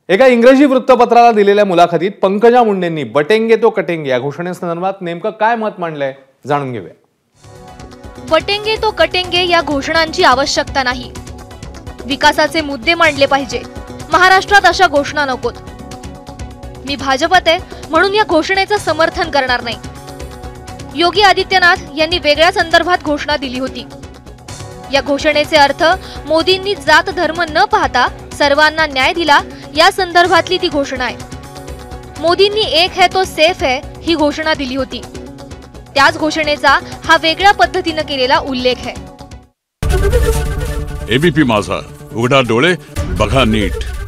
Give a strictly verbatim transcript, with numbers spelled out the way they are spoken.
एका इंग्रजी वृत्तपत्राला दिलेल्या मुलाखतीत पंकजा मुंडेंनी बटेंगे तो कटेंगे या घोषणेसंदर्भात नेमकं काय मत मांडलंय जाणून घेऊया। बटेंगे तो कटेंगे या घोषणांची आवश्यकता नाही। विकासाचे मुद्दे मांडले पाहिजे। महाराष्ट्रात अशा घोषणा नकोत। मी भाजपात आहे म्हणून या घोषणेचं समर्थन करणार नाही। योगी आदित्यनाथ यांनी वेगळ्या संदर्भात घोषणा दिली होती। या घोषणेचे अर्थ मोदींनी जात धर्म न पाहता सर्वांना न्याय दिला या संदर्भातली ती घोषणा आहे। मोदींनी एक है तो सेफ है ही घोषणा दिली होती। त्याच घोषणेचा हा वेगळ्या पद्धतीने केलेला उल्लेख आहे। एबीपी माझा, उघडा डोळे बघा नीट।